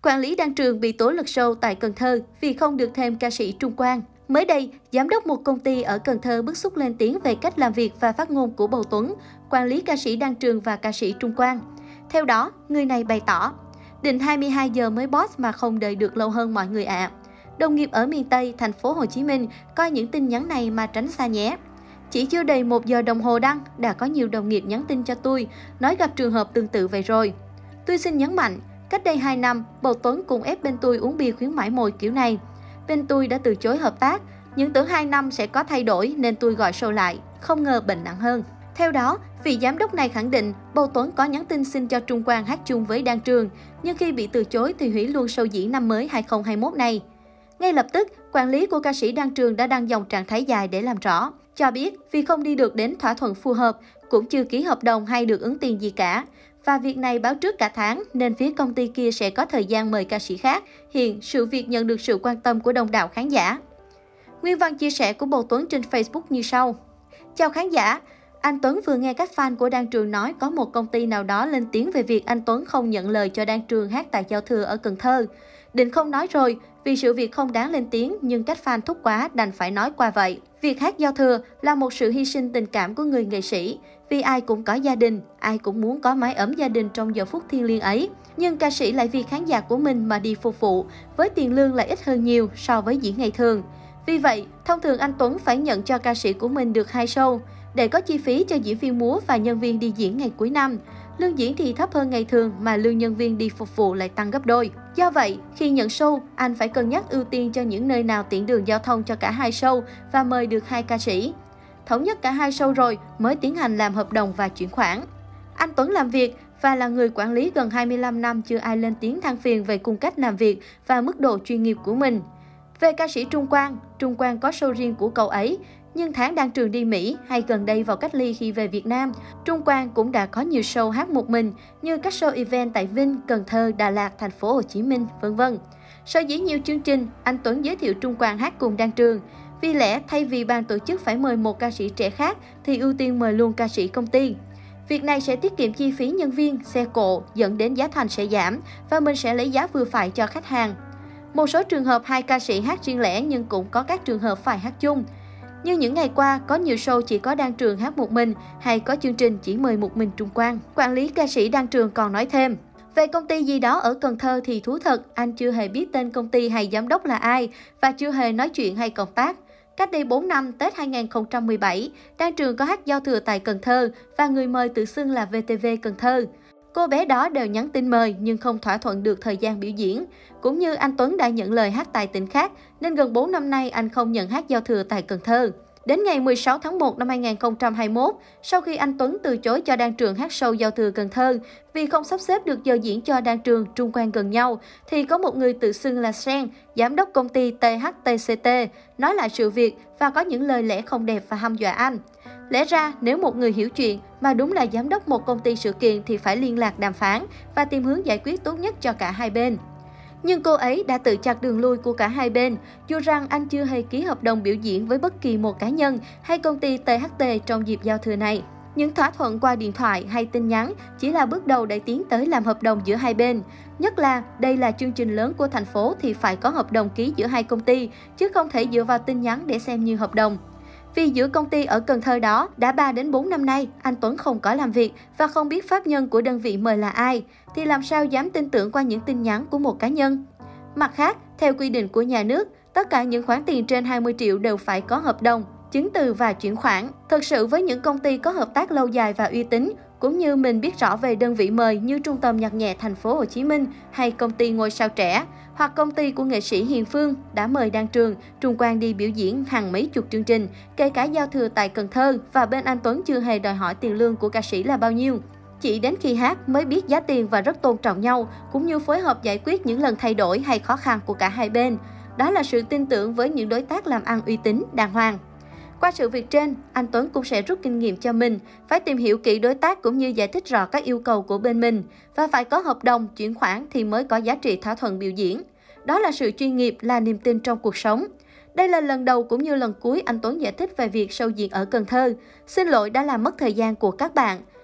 Quản lý đăng trường bị tố lật show tại Cần Thơ vì không được thêm ca sĩ Trung Quang. Mới đây, giám đốc một công ty ở Cần Thơ bức xúc lên tiếng về cách làm việc và phát ngôn của Bầu Tuấn, quản lý ca sĩ Đăng Trường và ca sĩ Trung Quang. Theo đó, người này bày tỏ, định 22 giờ mới boss mà không đợi được lâu hơn mọi người ạ. Đồng nghiệp ở miền Tây, thành phố Hồ Chí Minh, coi những tin nhắn này mà tránh xa nhé. Chỉ chưa đầy 1 giờ đồng hồ đăng, đã có nhiều đồng nghiệp nhắn tin cho tôi, nói gặp trường hợp tương tự vậy rồi. Tôi xin nhấn mạnh, cách đây 2 năm, Bầu Tuấn cùng ép bên tôi uống bia khuyến mãi mồi kiểu này. Bên tôi đã từ chối hợp tác, nhưng tưởng 2 năm sẽ có thay đổi nên tôi gọi show lại, không ngờ bệnh nặng hơn. Theo đó, vị giám đốc này khẳng định Bầu Tuấn có nhắn tin xin cho Trung Quang hát chung với Đăng Trường, nhưng khi bị từ chối thì hủy luôn show diễn năm mới 2021 này. Ngay lập tức, quản lý của ca sĩ Đăng Trường đã đăng dòng trạng thái dài để làm rõ, cho biết vì không đi được đến thỏa thuận phù hợp, cũng chưa ký hợp đồng hay được ứng tiền gì cả. Và việc này báo trước cả tháng nên phía công ty kia sẽ có thời gian mời ca sĩ khác. Hiện, sự việc nhận được sự quan tâm của đông đảo khán giả. Nguyên văn chia sẻ của Bầu Tuấn trên Facebook như sau. Chào khán giả, anh Tuấn vừa nghe các fan của Đăng Trường nói có một công ty nào đó lên tiếng về việc anh Tuấn không nhận lời cho Đăng Trường hát tại giao thừa ở Cần Thơ. Định không nói rồi, vì sự việc không đáng lên tiếng nhưng các fan thúc quá đành phải nói qua vậy. Việc hát giao thừa là một sự hy sinh tình cảm của người nghệ sĩ, vì ai cũng có gia đình, ai cũng muốn có mái ấm gia đình trong giờ phút thiêng liêng ấy. Nhưng ca sĩ lại vì khán giả của mình mà đi phục vụ, với tiền lương lại ít hơn nhiều so với diễn ngày thường. Vì vậy, thông thường anh Tuấn phải nhận cho ca sĩ của mình được 2 show, để có chi phí cho diễn viên múa và nhân viên đi diễn ngày cuối năm. Lương diễn thì thấp hơn ngày thường mà lương nhân viên đi phục vụ lại tăng gấp đôi. Do vậy, khi nhận show, anh phải cân nhắc ưu tiên cho những nơi nào tiện đường giao thông cho cả 2 show và mời được 2 ca sĩ. Thống nhất cả 2 show rồi mới tiến hành làm hợp đồng và chuyển khoản. Anh Tuấn làm việc và là người quản lý gần 25 năm chưa ai lên tiếng than phiền về cung cách làm việc và mức độ chuyên nghiệp của mình. Về ca sĩ Trung Quang có show riêng của cậu ấy, nhưng tháng Đăng Trường đi Mỹ hay gần đây vào cách ly khi về Việt Nam, Trung Quang cũng đã có nhiều show hát một mình như các show event tại Vinh, Cần Thơ, Đà Lạt, thành phố Hồ Chí Minh, v.v. Sau diễn nhiều chương trình, anh Tuấn giới thiệu Trung Quang hát cùng Đăng Trường. Vì lẽ thay vì ban tổ chức phải mời một ca sĩ trẻ khác thì ưu tiên mời luôn ca sĩ công ty. Việc này sẽ tiết kiệm chi phí nhân viên, xe cộ, dẫn đến giá thành sẽ giảm và mình sẽ lấy giá vừa phải cho khách hàng. Một số trường hợp 2 ca sĩ hát riêng lẻ nhưng cũng có các trường hợp phải hát chung. Như những ngày qua, có nhiều show chỉ có Đăng Trường hát một mình hay có chương trình chỉ mời một mình Trung Quang. Quản lý ca sĩ Đăng Trường còn nói thêm, về công ty gì đó ở Cần Thơ thì thú thật, anh chưa hề biết tên công ty hay giám đốc là ai và chưa hề nói chuyện hay cộng tác. Cách đây 4 năm, Tết 2017, Đăng Trường có hát giao thừa tại Cần Thơ và người mời tự xưng là VTV Cần Thơ. Cô bé đó đều nhắn tin mời nhưng không thỏa thuận được thời gian biểu diễn. Cũng như anh Tuấn đã nhận lời hát tại tỉnh khác, nên gần 4 năm nay anh không nhận hát giao thừa tại Cần Thơ. Đến ngày 16 tháng 1 năm 2021, sau khi anh Tuấn từ chối cho Đăng Trường hát show giao thừa Cần Thơ vì không sắp xếp được giờ diễn cho Đăng Trường, Trung Quang gần nhau, thì có một người tự xưng là Sen, giám đốc công ty THTCT, nói lại sự việc và có những lời lẽ không đẹp và hăm dọa anh. Lẽ ra, nếu một người hiểu chuyện mà đúng là giám đốc một công ty sự kiện thì phải liên lạc đàm phán và tìm hướng giải quyết tốt nhất cho cả hai bên. Nhưng cô ấy đã tự chặt đường lui của cả hai bên, dù rằng anh chưa hề ký hợp đồng biểu diễn với bất kỳ một cá nhân hay công ty THT trong dịp giao thừa này. Những thỏa thuận qua điện thoại hay tin nhắn chỉ là bước đầu để tiến tới làm hợp đồng giữa hai bên. Nhất là đây là chương trình lớn của thành phố thì phải có hợp đồng ký giữa hai công ty, chứ không thể dựa vào tin nhắn để xem như hợp đồng. Vì giữa công ty ở Cần Thơ đó đã 3 đến 4 năm nay, anh Tuấn không có làm việc và không biết pháp nhân của đơn vị mời là ai, thì làm sao dám tin tưởng qua những tin nhắn của một cá nhân. Mặt khác, theo quy định của nhà nước, tất cả những khoản tiền trên 20 triệu đều phải có hợp đồng, chứng từ và chuyển khoản. Thực sự với những công ty có hợp tác lâu dài và uy tín, cũng như mình biết rõ về đơn vị mời như Trung tâm Nhạc nhẹ thành phố Hồ Chí Minh hay công ty Ngôi sao trẻ, hoặc công ty của nghệ sĩ Hiền Phương đã mời Đăng Trường, Trung Quang đi biểu diễn hàng mấy chục chương trình, kể cả giao thừa tại Cần Thơ, và bên anh Tuấn chưa hề đòi hỏi tiền lương của ca sĩ là bao nhiêu. Chỉ đến khi hát mới biết giá tiền và rất tôn trọng nhau, cũng như phối hợp giải quyết những lần thay đổi hay khó khăn của cả hai bên. Đó là sự tin tưởng với những đối tác làm ăn uy tín, đàng hoàng. Qua sự việc trên, anh Tuấn cũng sẽ rút kinh nghiệm cho mình, phải tìm hiểu kỹ đối tác cũng như giải thích rõ các yêu cầu của bên mình, và phải có hợp đồng, chuyển khoản thì mới có giá trị thỏa thuận biểu diễn. Đó là sự chuyên nghiệp, là niềm tin trong cuộc sống. Đây là lần đầu cũng như lần cuối anh Tuấn giải thích về việc show diễn ở Cần Thơ. Xin lỗi đã làm mất thời gian của các bạn.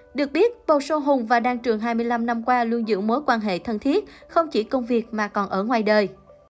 Được biết, Bầu Sô Hùng và Đan Trường 25 năm qua luôn giữ mối quan hệ thân thiết, không chỉ công việc mà còn ở ngoài đời.